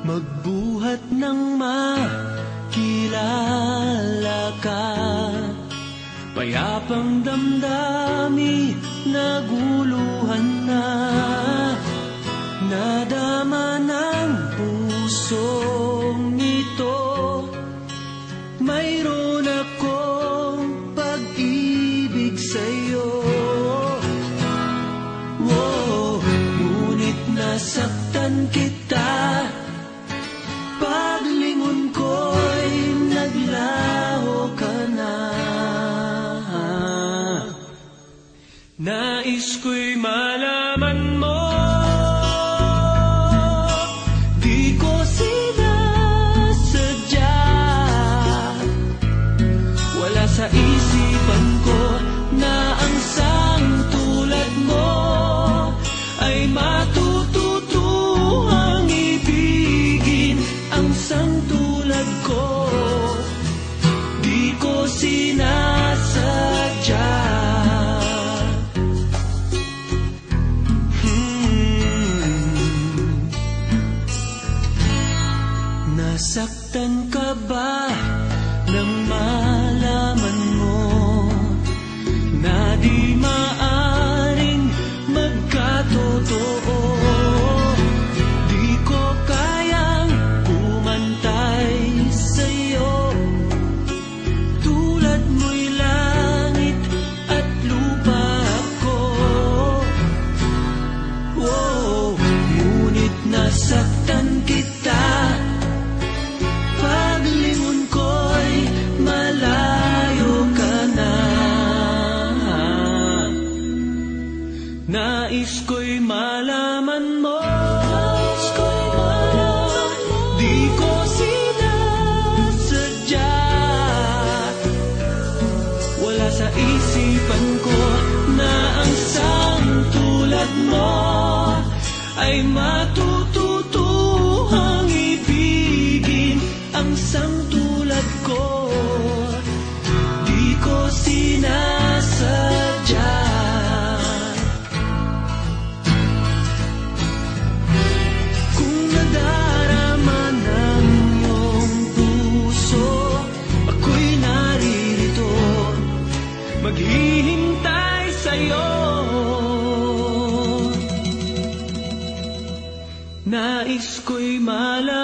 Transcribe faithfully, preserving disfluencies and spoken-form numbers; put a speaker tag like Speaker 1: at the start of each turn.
Speaker 1: magbuhat ng makilala ka. Payapang damdami naguluhan na, nadama ng pusong ito. Mayroon akong pag-ibig sa'yo. Wow, ngunit nasaktan kita. Paglingon ko'y naglaho ka na. Nais ko'y malaman mo, di ko sinasadya. Wala sa isipan ko na ang sang tulad mo ay matututuhang ibigin. Ang sang tulad ko, di ko sinasadya. Nasaktan ka ba nang malaman mo na di maaring magkatotoo? Di ko kayang kumantay sa'yo, tulad mo'y langit at lupa ako. Wow, ngunit nasaktan kita. Paglingon ko'y malayo ka na. Nais ko'y malaman mo, di ko sinasadya. Wala sa isipan ko na ang sang tulad mo ay matututuhang ibigin. Ang sang tulad ko, di ko sinasadya. Kung nadarama ng iyong puso, ako'y naririto, maghihintay sa'yo. Nais ko'y malaman